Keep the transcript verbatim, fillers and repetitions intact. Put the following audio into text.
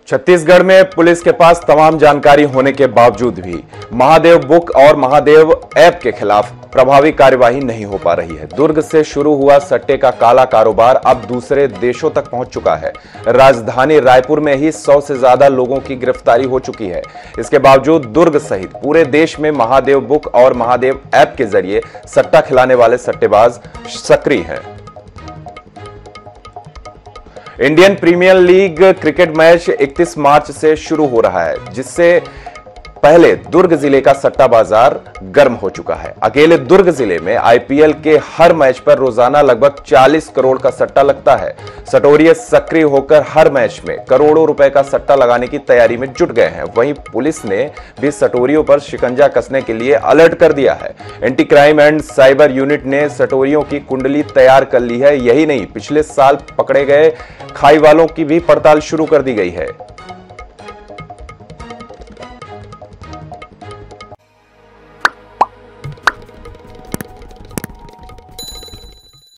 छत्तीसगढ़ में पुलिस के पास तमाम जानकारी होने के बावजूद भी महादेव बुक और महादेव ऐप के खिलाफ प्रभावी कार्यवाही नहीं हो पा रही है। दुर्ग से शुरू हुआ सट्टे का काला कारोबार अब दूसरे देशों तक पहुंच चुका है। राजधानी रायपुर में ही सौ से ज्यादा लोगों की गिरफ्तारी हो चुकी है। इसके बावजूद दुर्ग सहित पूरे देश में महादेव बुक और महादेव ऐप के जरिए सट्टा खिलाने वाले सट्टेबाज सक्रिय हैं। Indian Premier League cricket match इकतीस मार्च से शुरू हो रहा है, जिससे पहले दुर्ग जिले का सट्टा बाजार गर्म हो चुका है। अकेले दुर्ग जिले में आईपीएल के हर मैच पर रोजाना लगभग चालीस करोड़ का सट्टा लगता है। सटोरिये सक्रिय होकर हर मैच में करोड़ों रुपए का सट्टा लगाने की तैयारी में जुट गए हैं। वहीं पुलिस ने भी सटोरियों पर शिकंजा कसने के लिए अलर्ट कर दिया है। Anti crime and cyber unit ने सटोरियों की कुंडली तैयार कर ली है। यही नहीं, पिछले साल पकड़े गए खाई वालों की भी पड़ताल शुरू कर दी गई है।